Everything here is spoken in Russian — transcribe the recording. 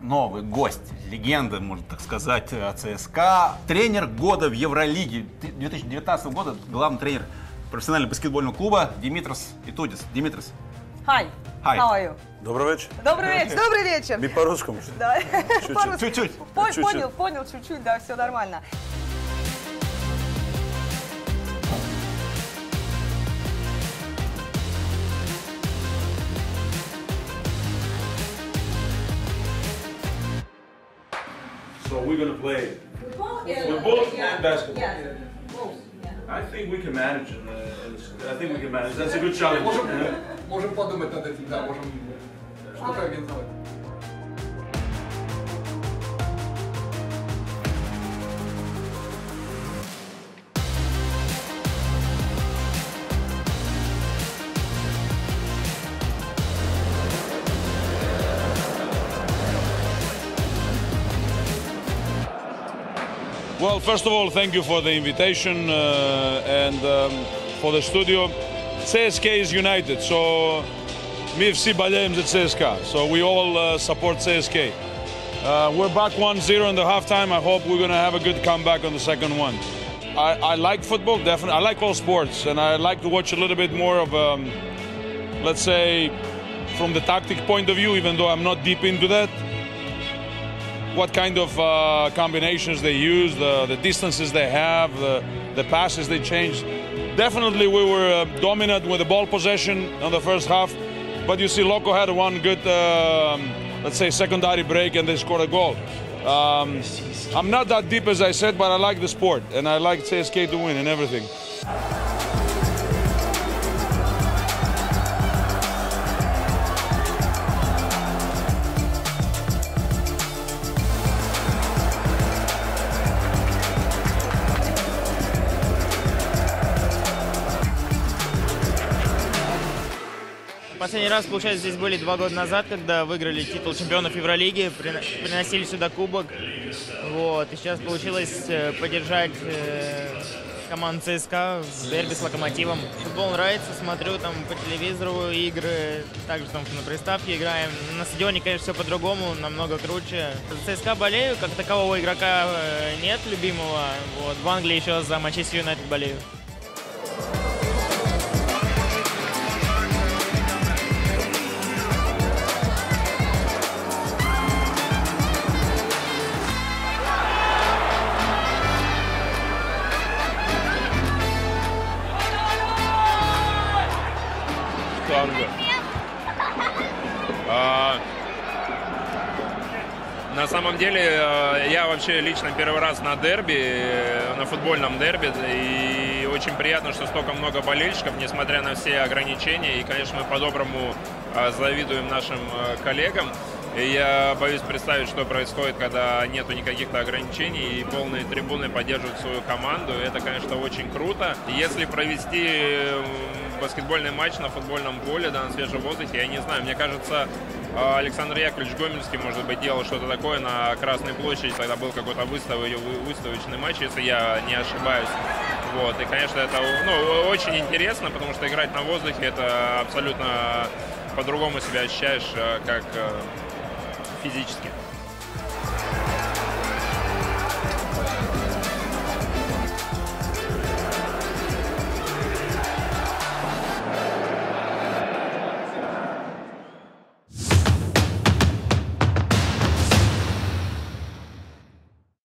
новый гость, легенда, можно так сказать, ЦСКА. Тренер года в Евролиге 2019 года, главный тренер профессионального баскетбольного клуба Димитрос Итудис. Димитрос. Hi. Hi. How are you? Добрый вечер. Добрый вечер. Добрый вечер. Мы по-русскому. Да. Чуть-чуть. Понял, чуть-чуть, да, все нормально. So we're going to play Football and basketball. Yeah. Both. I think we can manage. I think we can manage. That's a good challenge. Можем подумать над этим, да, можем что-то организовать. Well, first of all, thank you for the invitation and for the studio. CSKA is united, so мы все болеем за ЦСКА. So we all support CSKA. We're back 1-0 in the halftime. I hope we're going to have a good comeback on the second one. I like football, definitely. I like all sports, and I like to watch a little bit more of, let's say, from the tactic point of view, even though I'm not deep into that. What kind of combinations they use, the distances they have, the passes they change. Definitely we were dominant with the ball possession in the first half, but you see Loco had one good, let's say, secondary break and they scored a goal. I'm not that deep as I said, but I like the sport and I like CSKA to win and everything. Последний раз, получается, здесь были 2 года назад, когда выиграли титул чемпионов Евролиги, приносили сюда кубок. Вот. И сейчас получилось поддержать команду ЦСКА в дерби с Локомотивом. Футбол нравится, смотрю там по телевизору игры, также там на приставке играем. На стадионе, конечно, все по-другому, намного круче. За ЦСКА болею, как такового игрока нет любимого. Вот. В Англии еще за Манчестер Юнайтед болею. На самом деле, я вообще лично первый раз на дерби, на футбольном дерби, и очень приятно, что столько много болельщиков, несмотря на все ограничения, и, конечно, мы по-доброму завидуем нашим коллегам. И я боюсь представить, что происходит, когда нету никаких ограничений и полные трибуны поддерживают свою команду. Это, конечно, очень круто. Если провести баскетбольный матч на футбольном поле, да, на свежем воздухе, я не знаю, мне кажется, Александр Яковлевич Гомельский, может быть, делал что-то такое на Красной площади, тогда был какой-то выставочный матч, если я не ошибаюсь. Вот. И, конечно, это очень интересно, потому что играть на воздухе, это абсолютно по-другому себя ощущаешь, как физически.